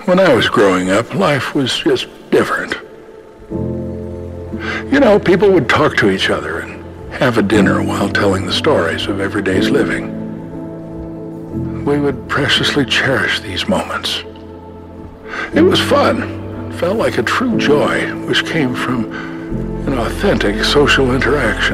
When I was growing up, life was just different. You know, people would talk to each other and have a dinner while telling the stories of everyday's living. We would preciously cherish these moments. It was fun. It felt like a true joy, which came from an authentic social interaction.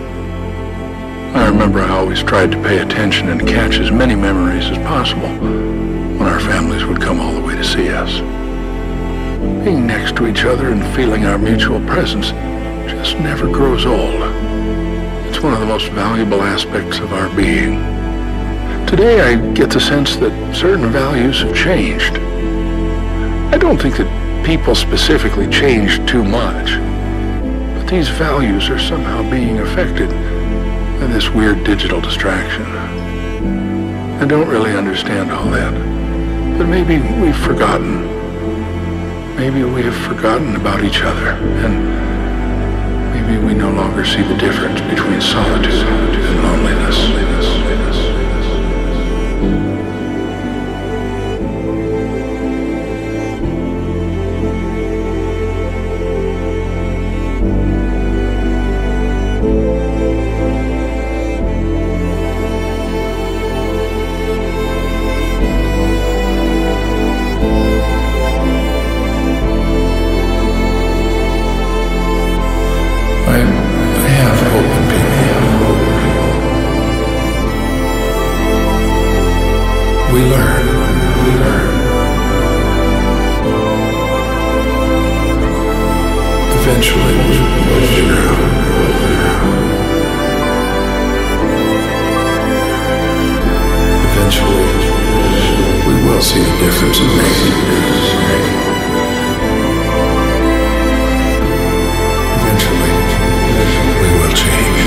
I remember I always tried to pay attention and catch as many memories as possible when our families would come all the way to see us. Being next to each other and feeling our mutual presence just never grows old. It's one of the most valuable aspects of our being. Today I get the sense that certain values have changed. I don't think that people specifically changed too much, but these values are somehow being affected by this weird digital distraction. I don't really understand all that, but maybe we've forgotten. Maybe we have forgotten about each other, and maybe we no longer see the difference between solitude and loneliness. We learn. Eventually, we'll figure out. Eventually, we will see the difference in Eventually, we will change.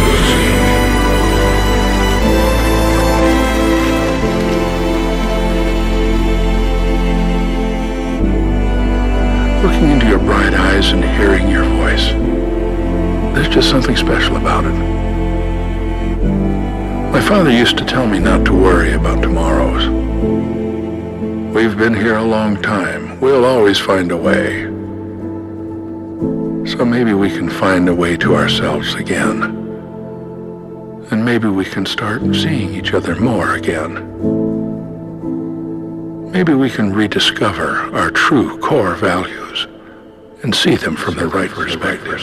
Looking into your bright eyes and hearing your voice, there's just something special about it. My father used to tell me not to worry about tomorrows. We've been here a long time. We'll always find a way. So maybe we can find a way to ourselves again. And maybe we can start seeing each other more again. Maybe we can rediscover our true core values and see them from the right perspective.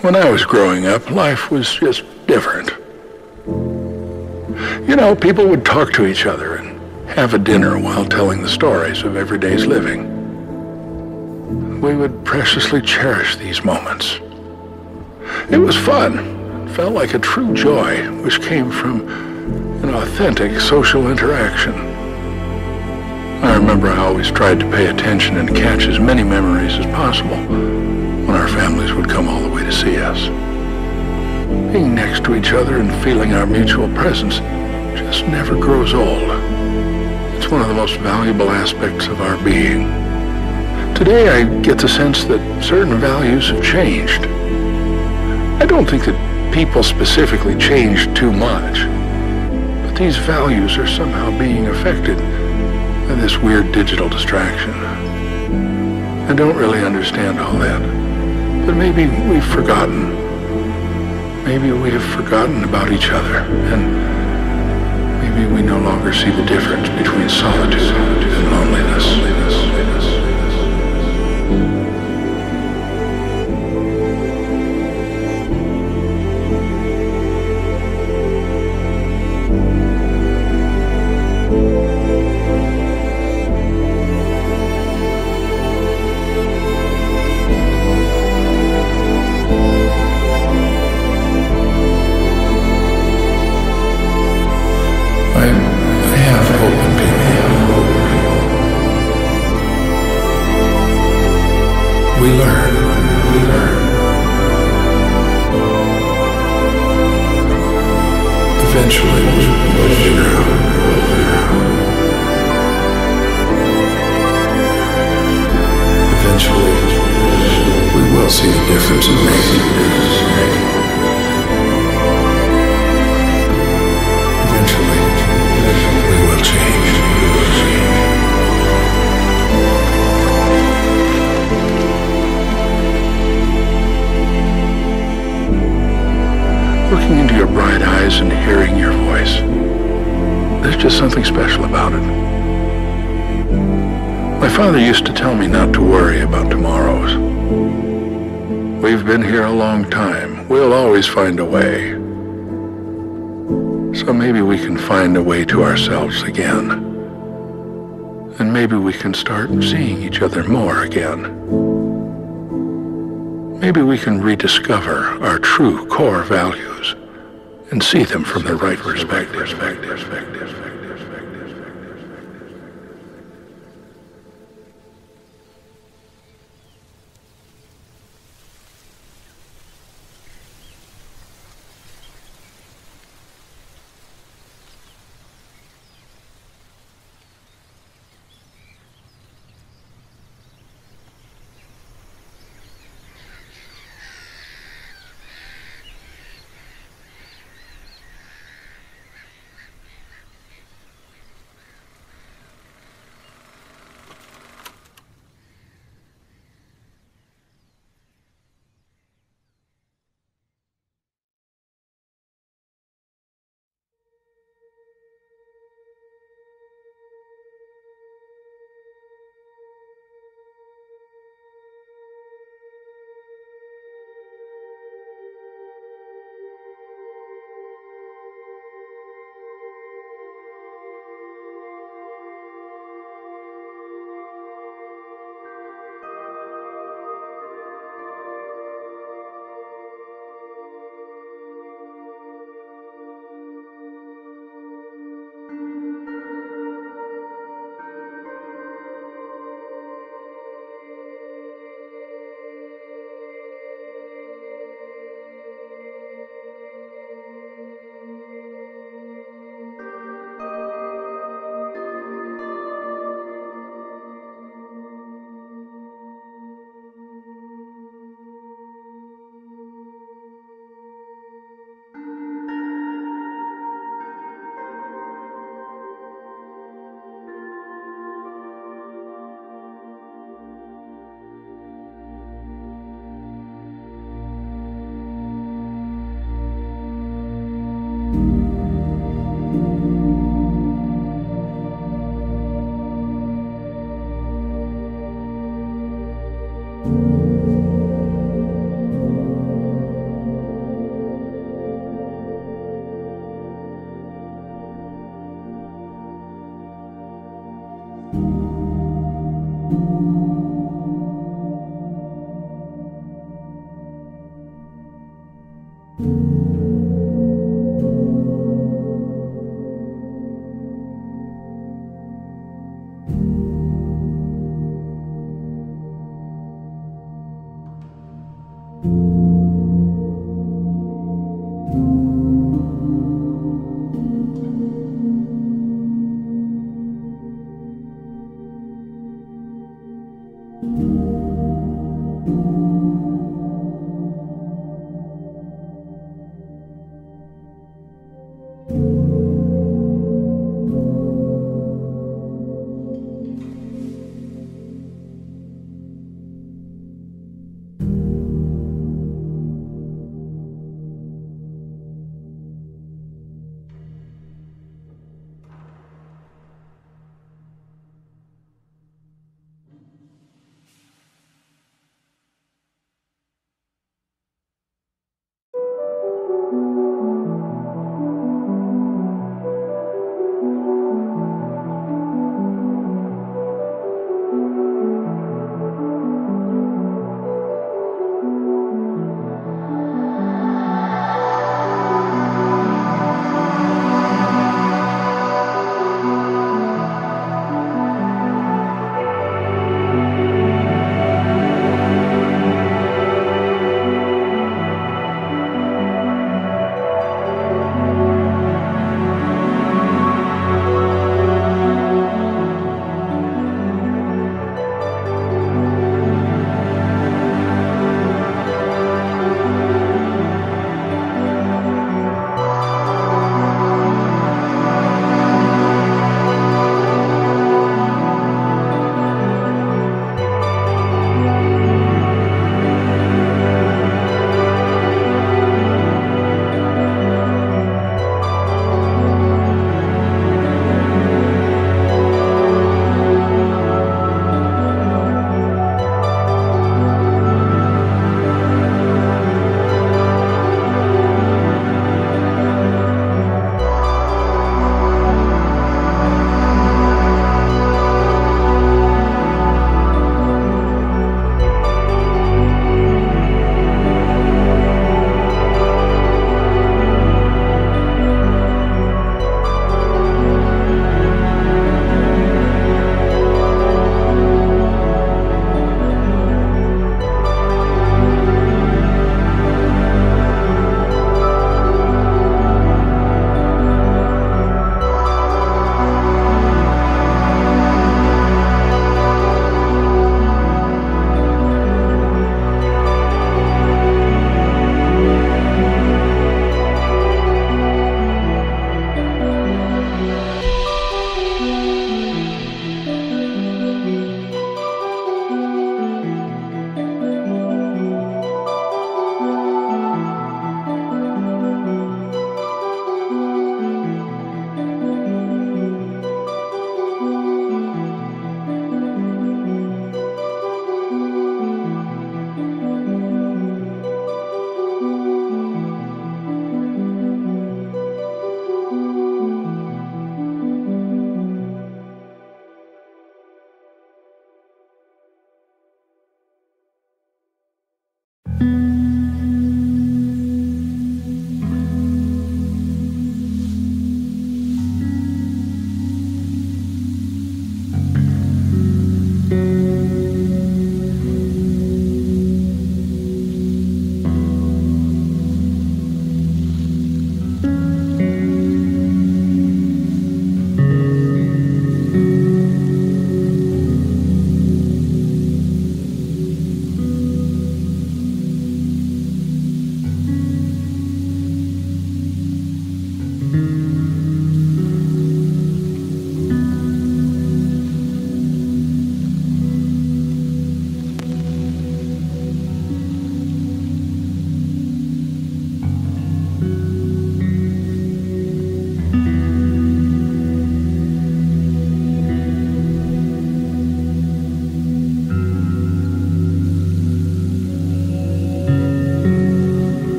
When I was growing up, life was just different. You know, people would talk to each other and have a dinner while telling the stories of every day's living. We would preciously cherish these moments. It was fun. It felt like a true joy, which came from an authentic social interaction. I remember I always tried to pay attention and catch as many memories as possible when our families would come all the way to see us. Being next to each other and feeling our mutual presence just never grows old. It's one of the most valuable aspects of our being. Today I get the sense that certain values have changed. I don't think that people specifically changed too much, but these values are somehow being affected by this weird digital distraction. I don't really understand all that, but maybe we've forgotten. Maybe we have forgotten about each other, and maybe we no longer see the difference between solitude and loneliness. We learn. Eventually, we'll figure out. Eventually, we will see the difference in making. Eventually, we will change. Looking into your bright eyes and hearing your voice, there's just something special about it. My father used to tell me not to worry about tomorrows. We've been here a long time. We'll always find a way. So maybe we can find a way to ourselves again. And maybe we can start seeing each other more again. Maybe we can rediscover our true core values and see them from the right perspective.